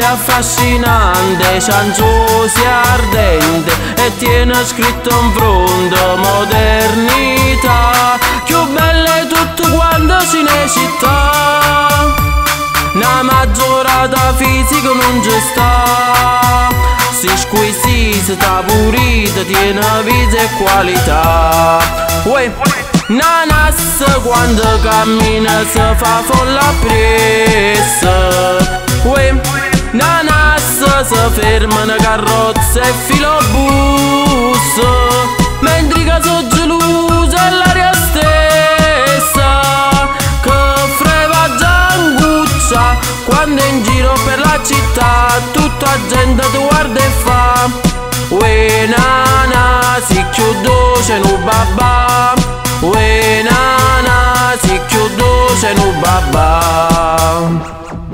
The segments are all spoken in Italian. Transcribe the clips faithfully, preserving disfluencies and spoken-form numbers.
affascinante, cianciosi ardente, e tiene scritto in fronte modernità. Più belle tutte quante Cinecittà, una maggiorata fisica non ci sta. Si squisita, purita, tiene vita e qualità. Uè, nanas quando cammina si fa folla appresso. Uè, nanas si ferma una carrozza e filobus, mentre che so gelosa è l'aria stessa che freva gianguccia quando in giro per la città tutta la gente ti guarda e fa: uè nana, si chiudo c'è nu babà. Uè nana, si chiudo c'è nu babà.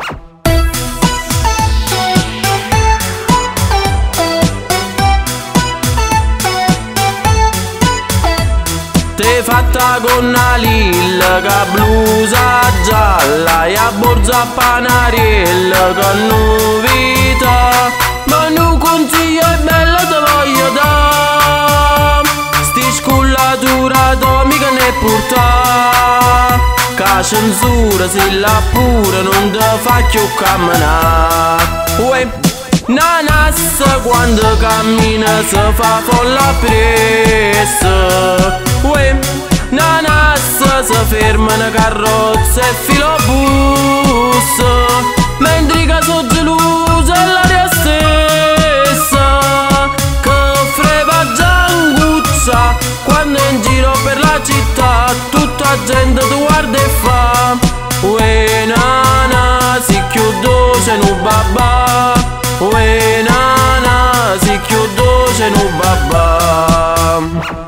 Te fatta con una lilla, che blusa gialla e a borza panariella, che novità. Ma non consiglio è bella, te voglio da. Sti scullatura atomica ne porta, che censura se la pura non te fa più camminare. Uè, nanas quando cammina si fa folla presso. Uè, nanas si ferma una carrozza e filobus, mentre che so gelosa è l'aria stessa che freva gianguccia quando in giro per la città tutta la gente ti guarda e fa: uè nana, si chiudo c'è nu babà. Uè nana, si chiudo c'è nu babà.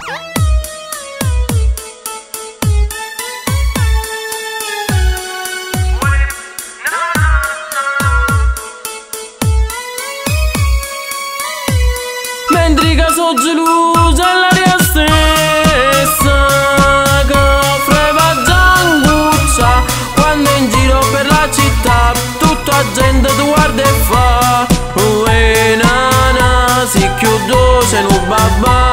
Mentre che so gelosa è l'aria stessa che freva gianguccia quando in giro per la città tutta la gente ti guarda e fa: uè nana, si chiudo c'è nu babà.